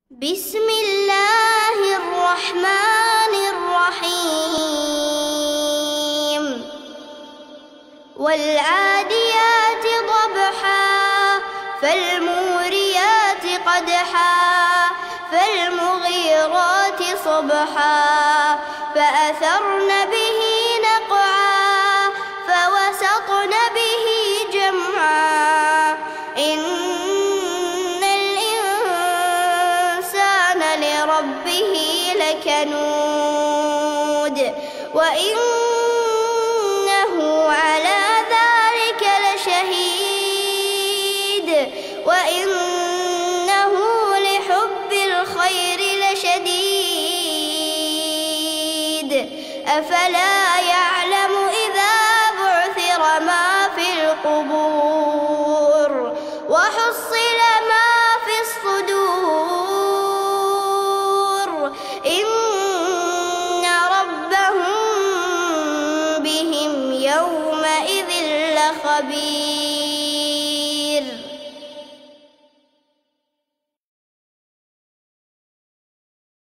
بسم الله الرحمن الرحيم والعاديات ضبحا فالموريات قدحا فالمغيرات صبحا فأثرن به نقعا فوسطن به جمعا إن الإنسان لربه لكنود وإنه على ذلك لشهيد وإنه لحب الخير لشديد أفلا يعلم إذا بعثر ما في القبور وحصل ما في الصدور إن ربهم بهم يومئذ لخبير.